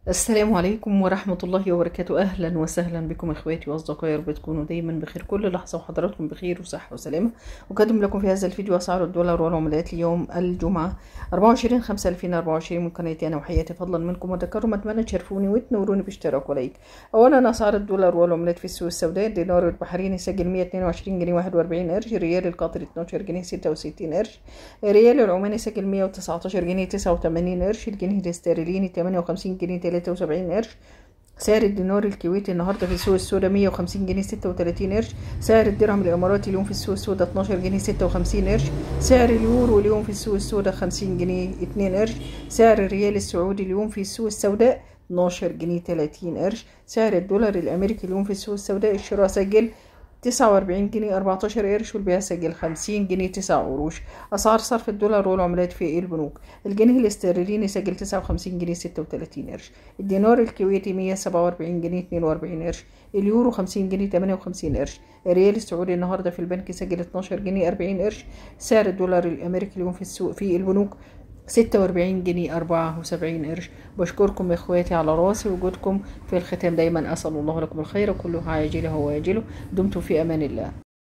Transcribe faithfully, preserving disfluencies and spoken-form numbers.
السلام عليكم ورحمة الله وبركاته. أهلا وسهلا بكم إخواتي وأصدقائي، رب تكونوا دايما بخير كل لحظة وحضراتكم بخير وصحة وسلامة. أقدم لكم في هذا الفيديو أسعار الدولار والعملات ليوم الجمعة أربعة وعشرين خمسة ألفين وأربعة وعشرين من قناتي أنا وحياتي. فضلا منكم وتكرما أتمنى تشرفوني وتنوروني باشتراك ولايك. أولا أسعار الدولار والعملات في السوق السوداء: الدينار البحريني سجل مية اتنين وعشرين جنيه واحد وأربعين قرش، الريال القطري اتناشر جنيه ستة وستين قرش، الريال العماني سجل مية وتسعتاشر جنيه تسعة وتمانين قرش، الجنيه الاسترليني تمانية وخمسين جنيه تلاتة وسبعين قرش. سعر الدينار الكويتي النهارده في السوق السوداء مية وخمسين جنيه ستة وتلاتين قرش. سعر الدرهم الاماراتي اليوم في السوق السوداء اتناشر جنيه ستة وخمسين قرش. سعر اليورو اليوم في السوق السوداء خمسين جنيه اتنين قرش. سعر الريال السعودي اليوم في السوق السوداء اتناشر جنيه تلاتين قرش. سعر الدولار الامريكي اليوم في السوق السوداء الشراء سجل تسعة وأربعين جنيه أربعتاشر قرش، والبيع سجل خمسين جنيه تسعة قروش. أسعار صرف الدولار والعملات في البنوك: الجنيه الاسترليني سجل تسعة وخمسين جنيه ستة وتلاتين قرش، الدينار الكويتي مية سبعة وأربعين جنيه اتنين وأربعين قرش، اليورو خمسين جنيه تمانية وخمسين قرش، الريال السعودي النهارده في البنك سجل اتناشر جنيه أربعين قرش. سعر الدولار الأمريكي اليوم في السوق في البنوك ستة وأربعين جنيه أربعة وسبعين قرش. بشكركم يا اخواتي على راسي وجودكم. في الختام دايما اسال الله لكم الخير كله عاجله وآجله. دمتم في امان الله.